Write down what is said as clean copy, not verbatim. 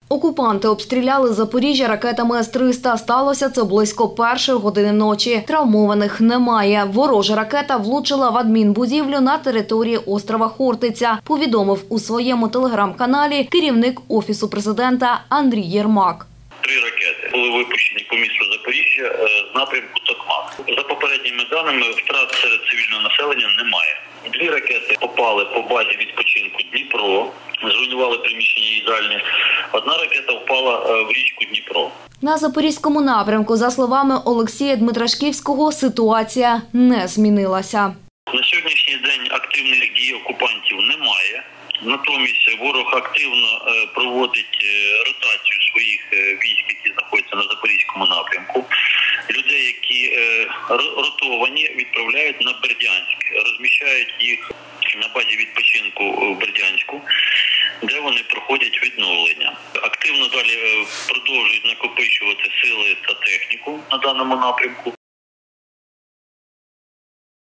Окупанти обстріляли Запоріжжя ракетами С-300. Сталося це близько 1-ї години ночі. Травмованих немає. Ворожа ракета влучила в адмінбудівлю на території острова Хортиця, повідомив у своєму телеграм-каналі керівник Офісу президента Андрій Єрмак. 3 ракети були випущені по місту Запоріжжя з напрямку Токмак. За попередніми даними, втрат серед цивільного населення немає. 2 ракети попали по базі відпочинку Дніпро, зруйнували приміщення їдальні. 1 ракета впала в річку Дніпро. На Запорізькому напрямку, за словами Олексія Дмитрашківського, ситуація не змінилася. На сьогоднішній день активних дій окупантів немає. Натомість ворог активно проводить ротацію своїх військ, які знаходяться на Запорізькому напрямку. Людей, які ротовані, відправляють на Бердянськ, розміщають їх на базі відпочинку в Бердянську, де вони проходять відновлення. Активно далі продовжують накопичувати сили та техніку на даному напрямку.